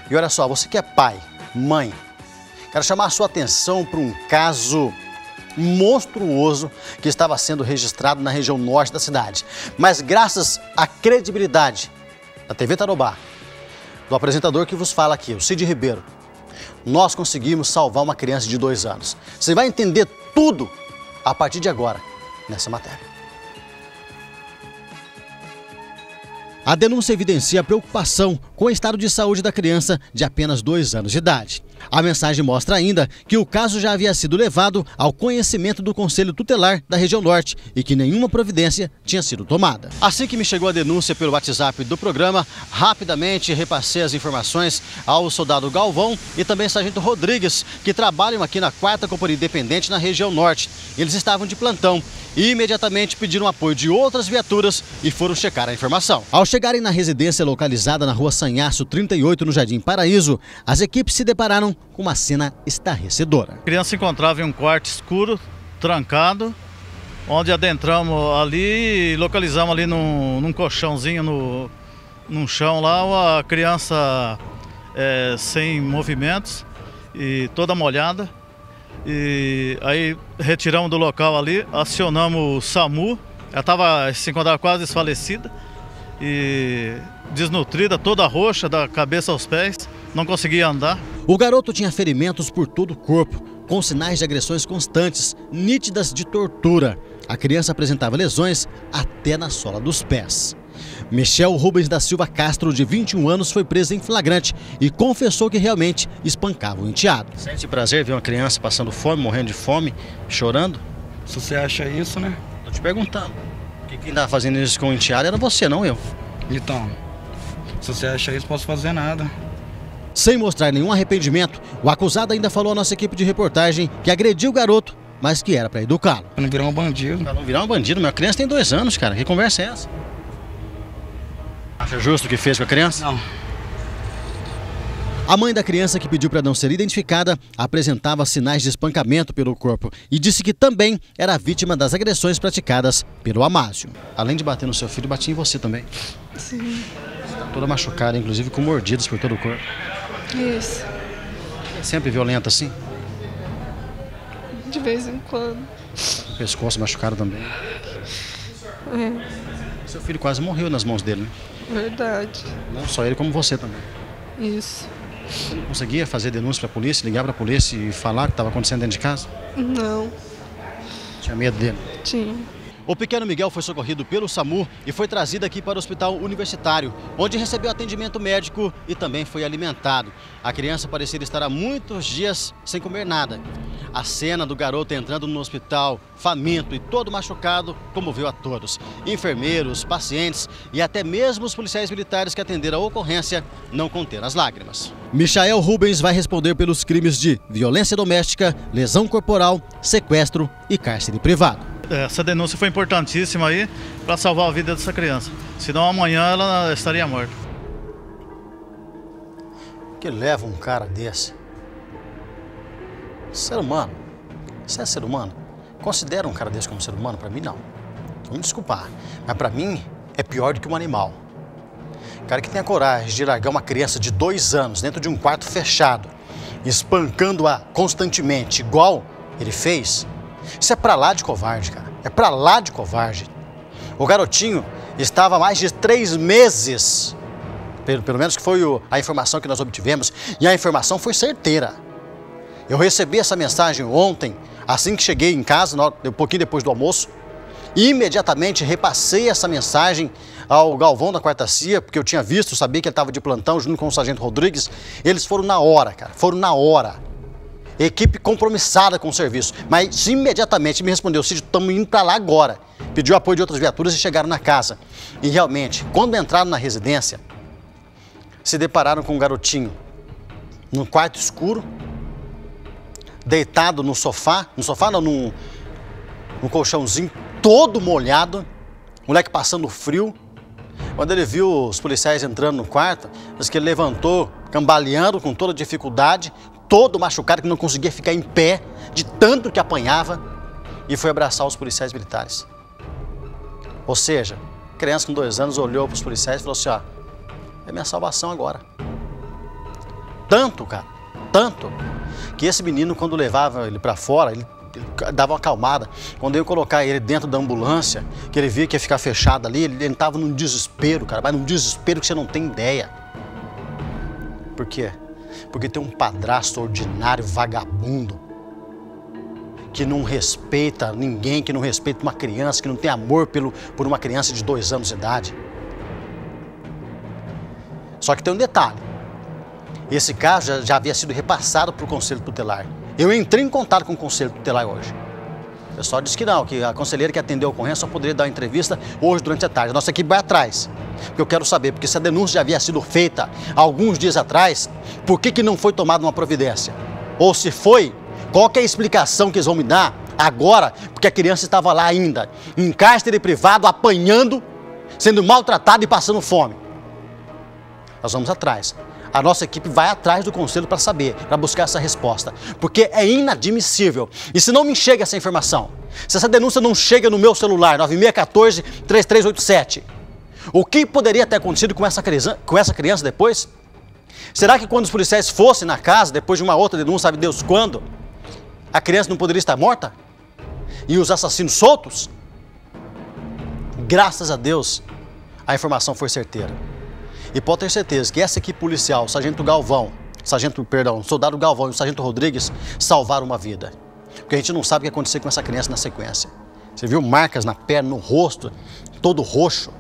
E olha só, você que é pai, mãe, quero chamar a sua atenção para um caso monstruoso que estava sendo registrado na região norte da cidade. Mas graças à credibilidade da TV Tarobá, do apresentador que vos fala aqui, o Cid Ribeiro, nós conseguimos salvar uma criança de 2 anos. Você vai entender tudo a partir de agora nessa matéria. A denúncia evidencia a preocupação com o estado de saúde da criança de apenas 2 anos de idade. A mensagem mostra ainda que o caso já havia sido levado ao conhecimento do Conselho Tutelar da região norte e que nenhuma providência tinha sido tomada. Assim que me chegou a denúncia pelo WhatsApp do programa, rapidamente repassei as informações ao soldado Galvão e também ao sargento Rodrigues, que trabalham aqui na 4ª Companhia Independente na região norte. Eles estavam de plantão e imediatamente pediram apoio de outras viaturas e foram checar a informação. Ao chegarem na residência localizada na rua Sanhaço 38, no Jardim Paraíso, as equipes se depararam com uma cena estarrecedora. A criança se encontrava em um quarto escuro, trancado, onde adentramos ali e localizamos ali num colchãozinho num chão lá, a criança sem movimentos e toda molhada. E aí retiramos do local ali, acionamos o SAMU, ela se encontrava quase desfalecida e desnutrida, toda roxa da cabeça aos pés, não conseguia andar. O garoto tinha ferimentos por todo o corpo, com sinais de agressões constantes, nítidas de tortura. A criança apresentava lesões até na sola dos pés. Michel Rubens da Silva Castro, de 21 anos, foi preso em flagrante e confessou que realmente espancava o enteado. Sente prazer ver uma criança passando fome, morrendo de fome, chorando? Se você acha isso, né? Tô te perguntando. Quem estava fazendo isso com o enteado era você, não eu. Então, se você acha isso, posso fazer nada. Sem mostrar nenhum arrependimento, o acusado ainda falou à nossa equipe de reportagem que agrediu o garoto, mas que era para educá-lo. Pra não virar um bandido. Pra não virar um bandido? Minha criança tem 2 anos, cara. Que conversa é essa? Acha justo o que fez com a criança? Não. A mãe da criança, que pediu para não ser identificada, apresentava sinais de espancamento pelo corpo e disse que também era vítima das agressões praticadas pelo Amásio. Além de bater no seu filho, batia em você também. Sim. Está toda machucada, inclusive com mordidas por todo o corpo. Isso. É sempre violenta assim? De vez em quando. O pescoço machucado também. Seu filho quase morreu nas mãos dele, né? Verdade. Não só ele, como você também. Isso. Você não conseguia fazer denúncia para a polícia, ligar para a polícia e falar o que estava acontecendo dentro de casa? Não. Tinha medo dele? Tinha. O pequeno Miguel foi socorrido pelo SAMU e foi trazido aqui para o hospital universitário, onde recebeu atendimento médico e também foi alimentado. A criança parecia estar há muitos dias sem comer nada. A cena do garoto entrando no hospital, faminto e todo machucado, comoveu a todos. Enfermeiros, pacientes e até mesmo os policiais militares que atenderam a ocorrência não conteram as lágrimas. Michael Rubens vai responder pelos crimes de violência doméstica, lesão corporal, sequestro e cárcere privado. Essa denúncia foi importantíssima aí para salvar a vida dessa criança. Senão amanhã ela estaria morta. Que leva um cara desse? Ser humano? Você é ser humano? Considera um cara desse como ser humano? Para mim, não. Vou me desculpar, mas para mim é pior do que um animal. Cara que tem a coragem de largar uma criança de 2 anos dentro de um quarto fechado, espancando-a constantemente, igual ele fez, isso é pra lá de covarde, cara. É pra lá de covarde. O garotinho estava há mais de 3 meses, pelo menos que foi a informação que nós obtivemos, e a informação foi certeira. Eu recebi essa mensagem ontem, assim que cheguei em casa, um pouquinho depois do almoço, e imediatamente repassei essa mensagem ao Galvão da 4ª CIA, porque eu tinha visto, sabia que ele estava de plantão junto com o sargento Rodrigues. Eles foram na hora, cara, foram na hora. Equipe compromissada com o serviço, mas imediatamente me respondeu: Cid, estamos indo para lá agora. Pediu apoio de outras viaturas e chegaram na casa. E realmente, quando entraram na residência, se depararam com um garotinho num quarto escuro, deitado no sofá não, num colchãozinho todo molhado, moleque passando frio. Quando ele viu os policiais entrando no quarto, disse que ele levantou, cambaleando com toda dificuldade, todo machucado, que não conseguia ficar em pé, de tanto que apanhava, e foi abraçar os policiais militares. Ou seja, criança com 2 anos olhou para os policiais e falou assim: ó, é minha salvação agora. Tanto, cara, tanto, que esse menino, quando levava ele para fora, ele dava uma acalmada. Quando eu ia colocar ele dentro da ambulância, que ele via que ia ficar fechado ali, ele estava num desespero, cara, mas num desespero que você não tem ideia. Por quê? Porque tem um padrasto ordinário, vagabundo, que não respeita ninguém, que não respeita uma criança, que não tem amor por uma criança de 2 anos de idade. Só que tem um detalhe. Esse caso já havia sido repassado para o Conselho Tutelar. Eu entrei em contato com o Conselho Tutelar hoje. O pessoal disse que não, que a conselheira que atendeu a ocorrência só poderia dar uma entrevista hoje durante a tarde. A nossa equipe vai atrás. Porque eu quero saber, porque se a denúncia já havia sido feita alguns dias atrás, por que não foi tomada uma providência? Ou se foi, qual que é a explicação que eles vão me dar agora, porque a criança estava lá ainda, em cárcere privado, apanhando, sendo maltratada e passando fome? Nós vamos atrás. A nossa equipe vai atrás do conselho para saber, para buscar essa resposta. Porque é inadmissível. E se não me chega essa informação, se essa denúncia não chega no meu celular, 9614-3387, o que poderia ter acontecido com essa criança depois? Será que quando os policiais fossem na casa, depois de uma outra denúncia, sabe Deus quando, a criança não poderia estar morta? E os assassinos soltos? Graças a Deus, a informação foi certeira. E pode ter certeza que essa equipe policial, o soldado Galvão e o sargento Rodrigues salvaram uma vida. Porque a gente não sabe o que aconteceu com essa criança na sequência. Você viu marcas na perna, no rosto, todo roxo.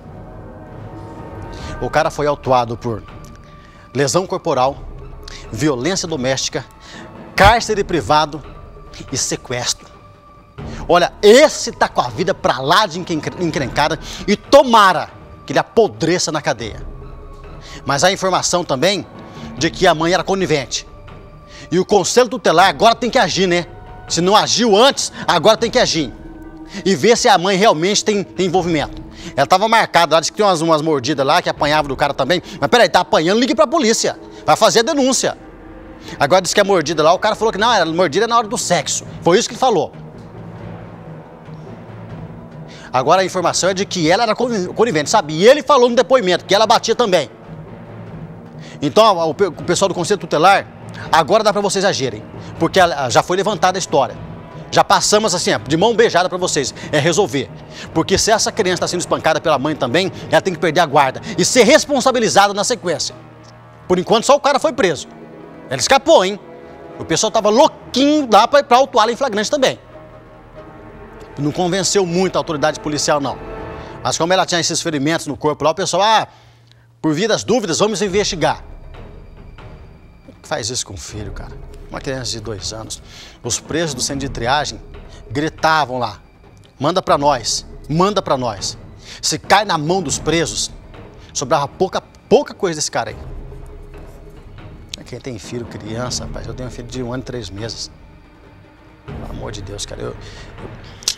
O cara foi autuado por lesão corporal, violência doméstica, cárcere privado e sequestro. Olha, esse tá com a vida pra lá de encrencada e tomara que ele apodreça na cadeia. Mas há informação também de que a mãe era conivente. E o Conselho Tutelar agora tem que agir, né? Se não agiu antes, agora tem que agir. E ver se a mãe realmente tem envolvimento. Ela estava marcada lá, disse que tem umas mordidas lá, que apanhava do cara também. Mas peraí, tá apanhando, ligue pra polícia. Vai fazer a denúncia. Agora disse que a mordida lá, o cara falou que não, a mordida é na hora do sexo. Foi isso que ele falou. Agora a informação é de que ela era conivente, sabe? E ele falou no depoimento que ela batia também. Então, o pessoal do Conselho Tutelar, agora dá para vocês agirem, porque já foi levantada a história. Já passamos assim, de mão beijada para vocês, é resolver. Porque se essa criança está sendo espancada pela mãe também, ela tem que perder a guarda e ser responsabilizada na sequência. Por enquanto, só o cara foi preso. Ele escapou, hein? O pessoal estava louquinho lá para autuá-la em flagrante também. Não convenceu muito a autoridade policial, não. Mas como ela tinha esses ferimentos no corpo lá, o pessoal, por via das dúvidas, vamos investigar. Faz isso com o filho, cara. Uma criança de 2 anos. Os presos do centro de triagem gritavam lá: manda pra nós, manda pra nós. Se cai na mão dos presos, sobrava pouca coisa desse cara aí. Quem tem filho, criança, rapaz, eu tenho um filho de 1 ano e 3 meses. Pelo amor de Deus, cara,